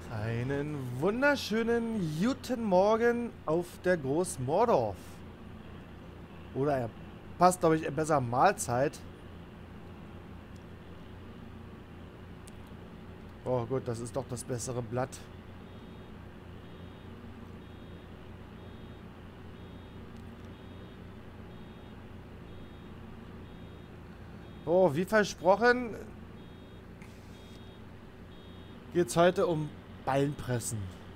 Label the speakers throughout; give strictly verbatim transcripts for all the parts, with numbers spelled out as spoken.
Speaker 1: Einen wunderschönen guten Morgen auf der Groß Mordorf. Oder er passt, glaube ich, besser Mahlzeit. Oh gut, das ist doch das bessere Blatt. Oh, wie versprochen, geht es heute um Ballenpressen.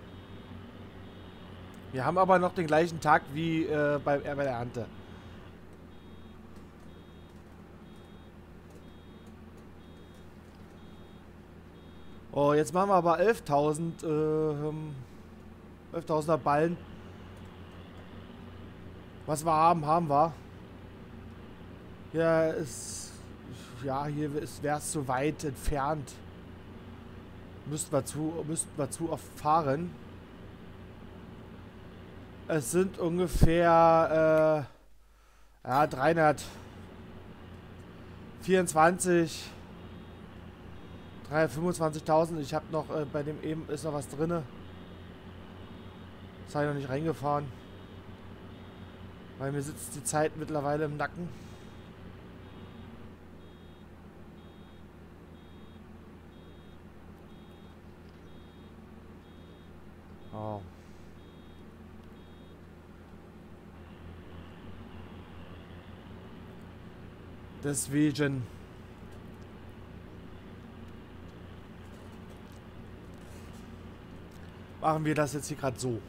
Speaker 1: Wir haben aber noch den gleichen Tag wie äh, bei, äh, bei der Ernte. Oh, jetzt machen wir aber elftausend, äh, ähm, elftausender Ballen. Was wir haben, haben wir. Ja, ist, ja, hier wäre es zu weit entfernt. Müssten wir zu, müssten wir zu oft fahren. Es sind ungefähr, äh, ja, dreihundertvierundzwanzig, dreihundertfünfundzwanzigtausend. Ich habe noch, äh, bei dem eben ist noch was drin. Das habe ich noch nicht reingefahren. Weil mir sitzt die Zeit mittlerweile im Nacken. Oh. Deswegen machen wir das jetzt hier gerade so.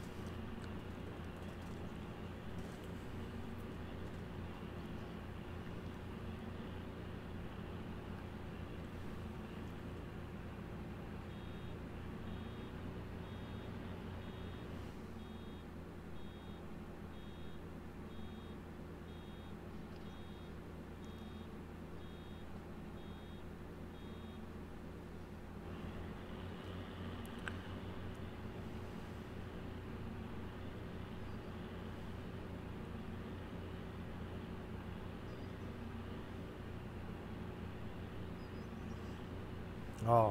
Speaker 1: Oh.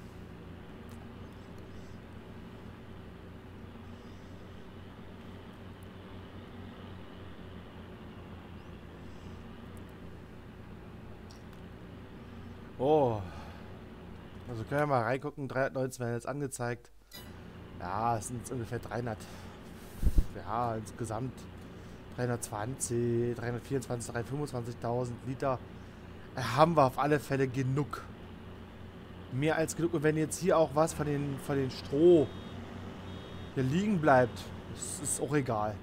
Speaker 1: Oh. Also können wir mal reingucken. dreihundertneunzehn werden jetzt angezeigt. Ja, es sind jetzt ungefähr dreihundert. Ja, insgesamt dreihundertzwanzig, dreihundertvierundzwanzig, dreihundertfünfundzwanzigtausend Liter. Äh, Haben wir auf alle Fälle genug. Mehr als genug. Und wenn jetzt hier auch was von den, von den Stroh hier liegen bleibt, ist, ist auch egal.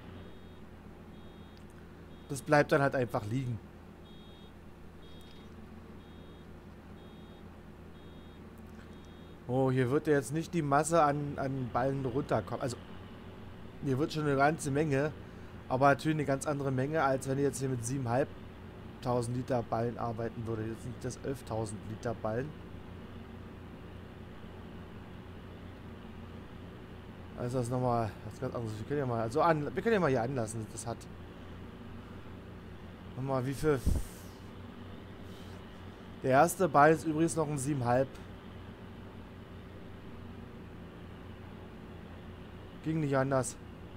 Speaker 1: Das bleibt dann halt einfach liegen. Oh, hier wird ja jetzt nicht die Masse an, an Ballen runterkommen. Also, hier wird schon eine ganze Menge. Aber natürlich eine ganz andere Menge, als wenn ich jetzt hier mit siebentausendfünfhundert Liter Ballen arbeiten würde. Jetzt sind das elftausend Liter Ballen. Also das ist nochmal was ganz anderes. Wir können ja mal, also an, wir können ja mal hier anlassen, das hat. Nochmal, wie viel? Der erste Ball ist übrigens noch ein sieben Komma fünf. Ging nicht anders.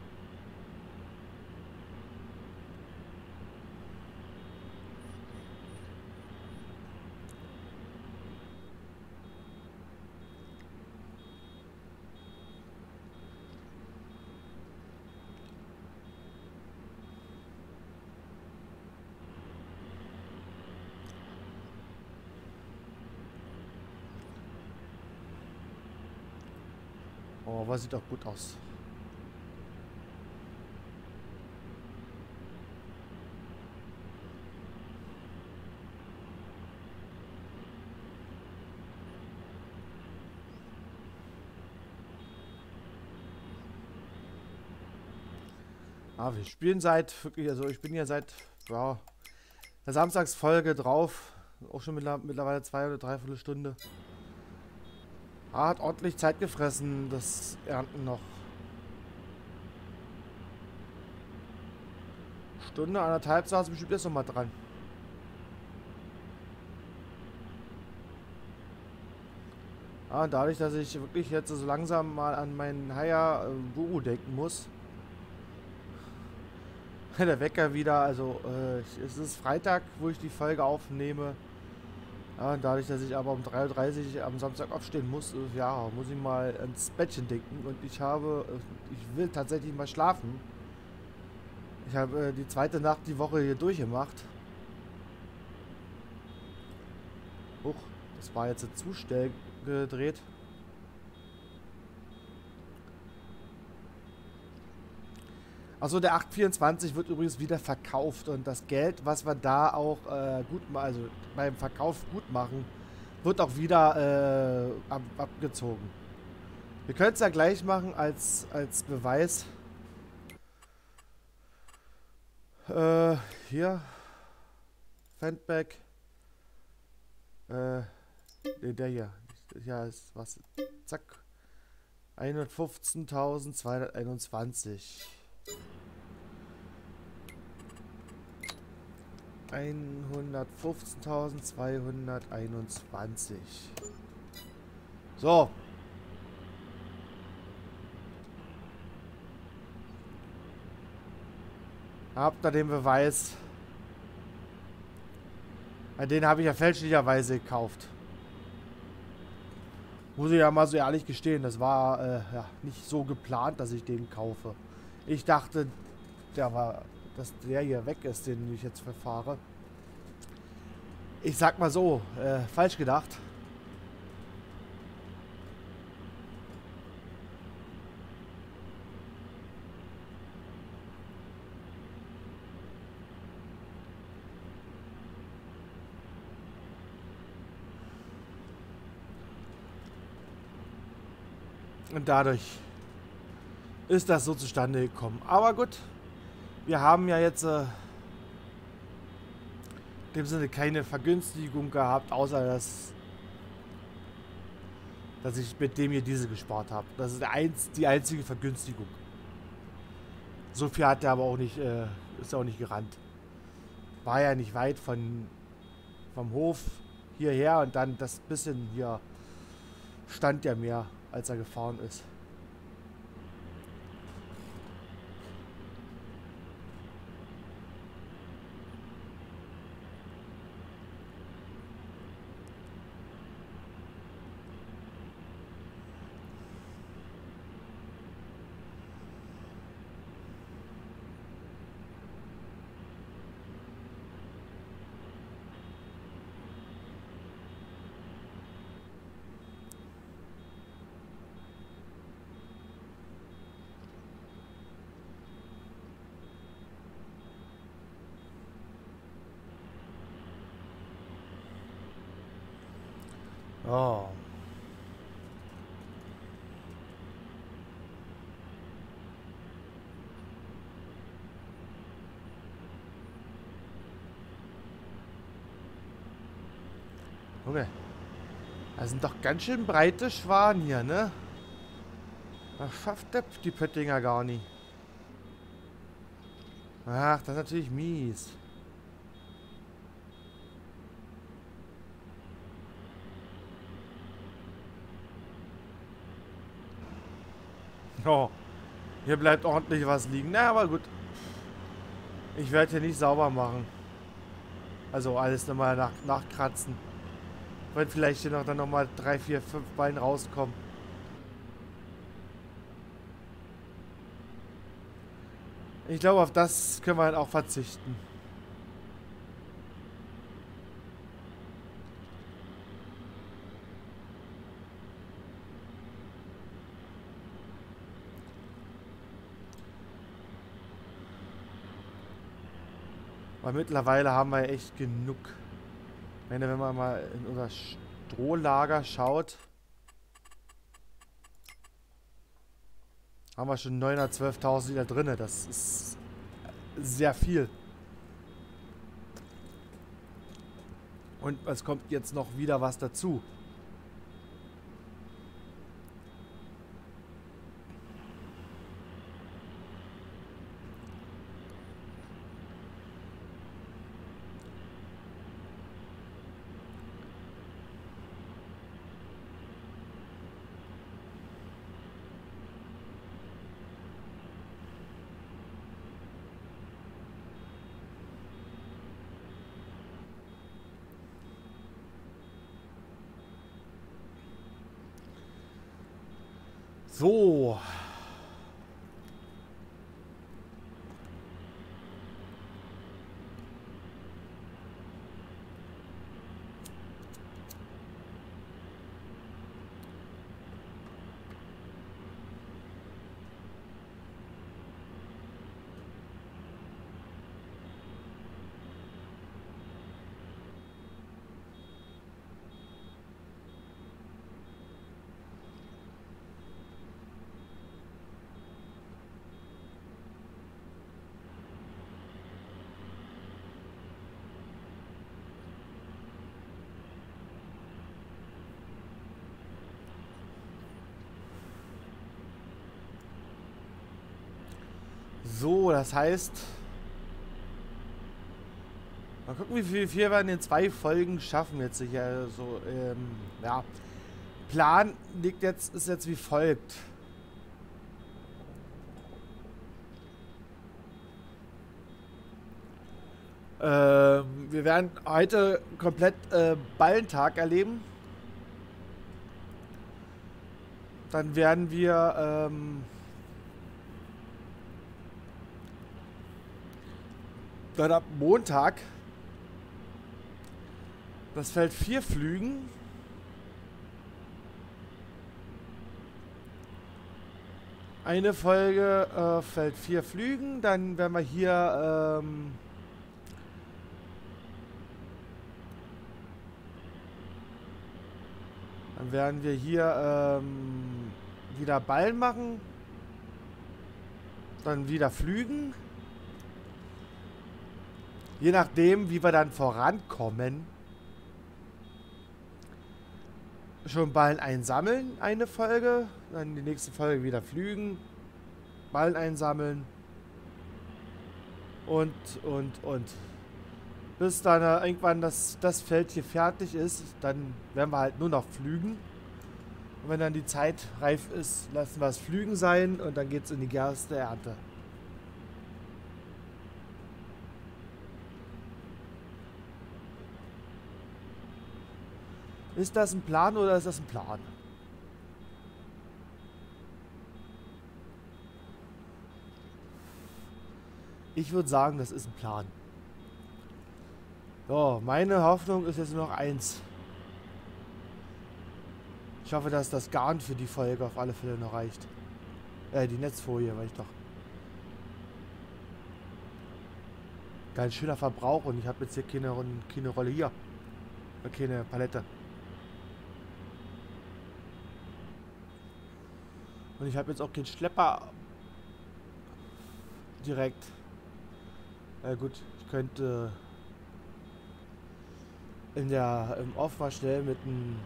Speaker 1: Oh, aber sieht doch gut aus. Ah, wir spielen seit wirklich, also ich bin hier seit ja, der Samstagsfolge drauf. Auch schon mittlerweile zwei oder dreiviertel Stunde. Ah, hat ordentlich Zeit gefressen, das Ernten noch. Stunde, anderthalb saß bestimmt jetzt noch mal dran. Ja, dadurch, dass ich wirklich jetzt so langsam mal an meinen Haya Guru denken muss. Der Wecker wieder, also äh, es ist Freitag, wo ich die Folge aufnehme. Ja, dadurch, dass ich aber um drei Uhr dreißig am Samstag aufstehen muss, äh, ja, muss ich mal ins Bettchen denken. Und ich habe, äh, ich will tatsächlich mal schlafen. Ich habe äh, die zweite Nacht die Woche hier durchgemacht. Huch, das war jetzt ein Zustell gedreht. Achso, der acht vierundzwanzig wird übrigens wieder verkauft und das Geld, was wir da auch äh, gut also beim Verkauf gut machen, wird auch wieder äh, ab, abgezogen. Wir können es ja gleich machen als, als Beweis. Äh, hier. Fendback. Äh, der hier. Ja, ist was. Zack. hundertfünfzehntausendzweihunderteinundzwanzig. hundertfünfzehntausendzweihunderteinundzwanzig. So. Habt ihr den Beweis? Den habe ich ja fälschlicherweise gekauft. Muss ich ja mal so ehrlich gestehen, das war äh, ja, nicht so geplant, dass ich den kaufe. Ich dachte, der war, dass der hier weg ist, den ich jetzt verfahre. Ich sag mal so, äh, falsch gedacht. Und dadurch ist das so zustande gekommen. Aber gut, wir haben ja jetzt äh, in dem Sinne keine Vergünstigung gehabt, außer dass, dass ich mit dem hier diese gespart habe. Das ist eins, die einzige Vergünstigung. So viel hat er aber auch nicht, äh, ist auch nicht gerannt. War ja nicht weit von vom Hof hierher und dann das bisschen hier stand ja mehr, als er gefahren ist. Oh. Okay. Das sind doch ganz schön breite Schwan hier, ne? Das schafft der, die Pöttinger gar nicht. Ach, das ist natürlich mies. Oh, hier bleibt ordentlich was liegen. Na, aber gut. Ich werde hier nicht sauber machen. Also alles nochmal nach, nachkratzen. Wenn vielleicht hier noch dann nochmal drei, vier, fünf Beine rauskommen. Ich glaube, auf das können wir halt auch verzichten. Weil mittlerweile haben wir echt genug. Ich meine, wenn man mal in unser Strohlager schaut, haben wir schon neunhundertzwölftausend wieder drin. Das ist sehr viel. Und es kommt jetzt noch wieder was dazu. So. So, das heißt... Mal gucken, wie viel wir in den zwei Folgen schaffen jetzt hier. So, ähm, ja. Plan liegt jetzt, ist jetzt wie folgt. Ähm, wir werden heute komplett äh, Ballentag erleben. Dann werden wir ähm, dann ab Montag das Feld vier Flügen. Eine Folge äh, Feld vier Flügen. Dann werden wir hier ähm, dann werden wir hier ähm, wieder Ballen machen. Dann wieder Flügen. Je nachdem, wie wir dann vorankommen. Schon Ballen einsammeln, eine Folge. Dann die nächste Folge wieder Flügen. Ballen einsammeln. Und, und, und. Bis dann äh, irgendwann das, das Feld hier fertig ist, dann werden wir halt nur noch flügen. Und wenn dann die Zeit reif ist, lassen wir es Flügen sein und dann geht es in die erste Ernte. Ist das ein Plan oder ist das ein Plan? Ich würde sagen, das ist ein Plan. So, meine Hoffnung ist jetzt nur noch eins. Ich hoffe, dass das Garn für die Folge auf alle Fälle noch reicht. Äh, die Netzfolie, weil ich doch... Ganz schöner Verbrauch und ich habe jetzt hier keine, keine Rolle hier. Keine Palette. Und ich habe jetzt auch keinen Schlepper direkt. Na gut, ich könnte in der im Off mal schnell mit einem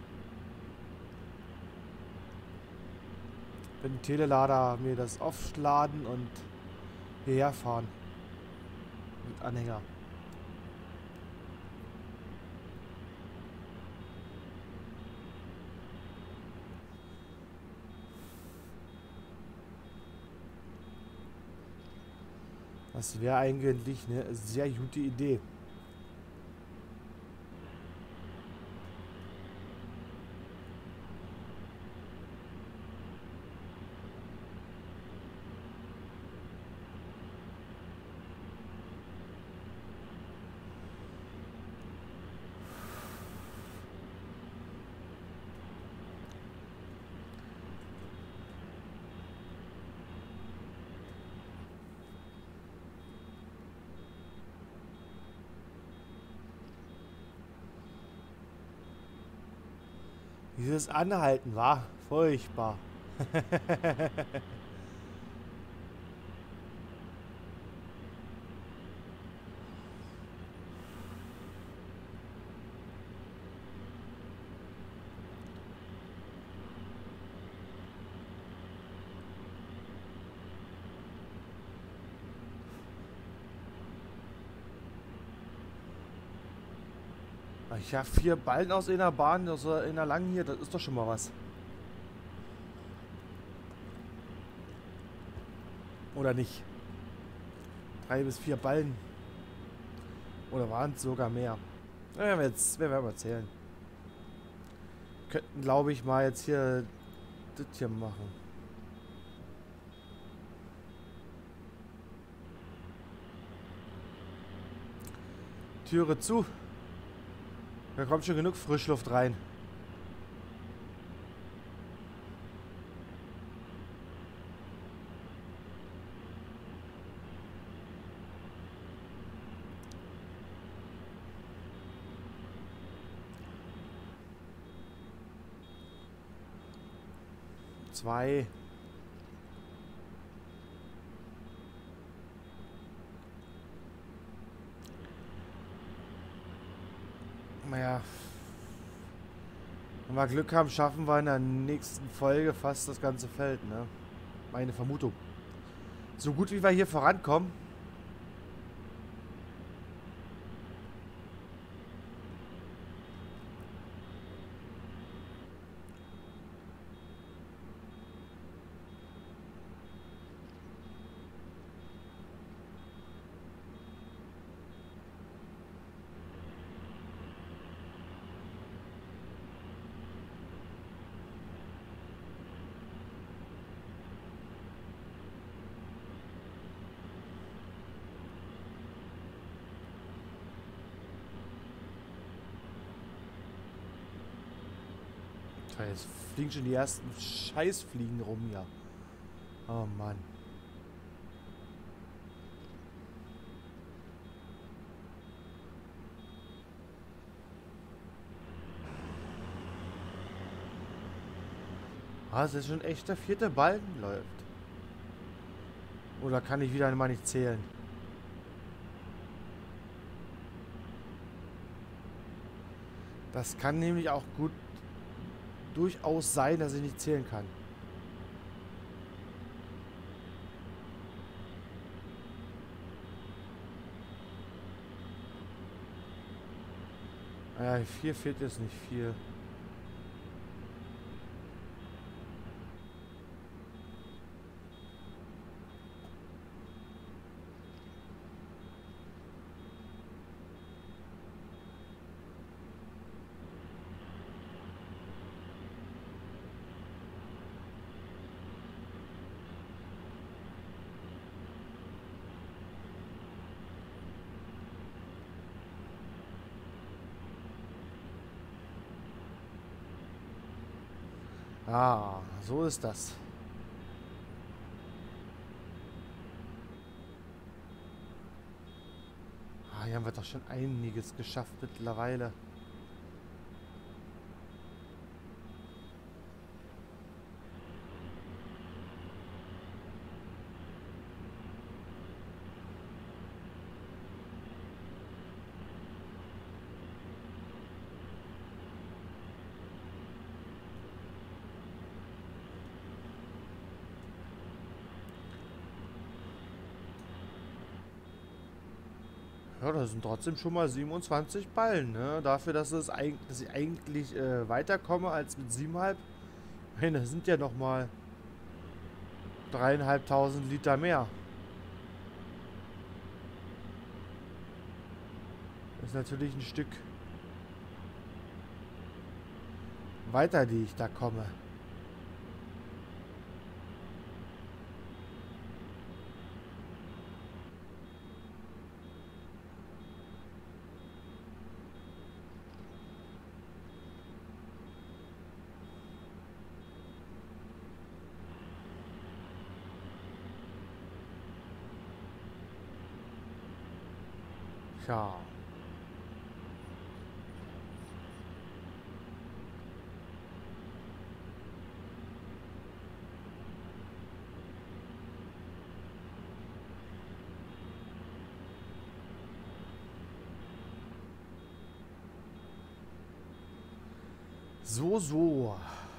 Speaker 1: mit dem Telelader mir das aufladen und hierher fahren. Mit Anhänger. Das wäre eigentlich eine sehr gute Idee. Dieses Anhalten war furchtbar. Ich habe vier Ballen aus einer Bahn, aus einer langen hier, das ist doch schon mal was. Oder nicht? Drei bis vier Ballen. Oder waren es sogar mehr? Ja, werden wir jetzt, werden wir mal zählen. Könnten, glaube ich, mal jetzt hier das hier machen. Türe zu. Da kommt schon genug Frischluft rein. Zwei. Naja. Wenn wir Glück haben, schaffen wir in der nächsten Folge fast das ganze Feld, ne? Meine Vermutung. So gut wie wir hier vorankommen. Jetzt fliegen schon die ersten Scheißfliegen rum hier. Oh Mann. Ah, es ist schon echt der vierte Balken läuft. Oder kann ich wieder einmal nicht zählen? Das kann nämlich auch gut durchaus sein, dass ich nicht zählen kann. Ja, vier fehlt jetzt nicht viel. Ah, so ist das. Ah, hier haben wir doch schon einiges geschafft mittlerweile. Ja, das sind trotzdem schon mal siebenundzwanzig Ballen, ne? Dafür, dass, es eig dass ich eigentlich äh, weiterkomme als mit siebeneinhalb. Ich meine, das sind ja noch mal dreieinhalbtausend Liter mehr. Das ist natürlich ein Stück weiter, die ich da komme. Ja. So, so.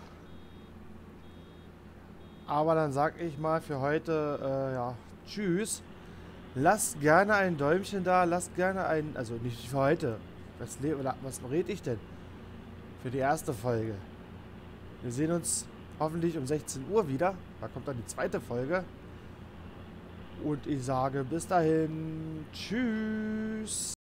Speaker 1: Aber dann sag ich mal für heute, äh, ja, tschüss. Lasst gerne ein Däumchen da, lasst gerne ein, also nicht für heute. Was, was rede ich denn? Für die erste Folge. Wir sehen uns hoffentlich um sechzehn Uhr wieder. Da kommt dann die zweite Folge. Und ich sage bis dahin, tschüss.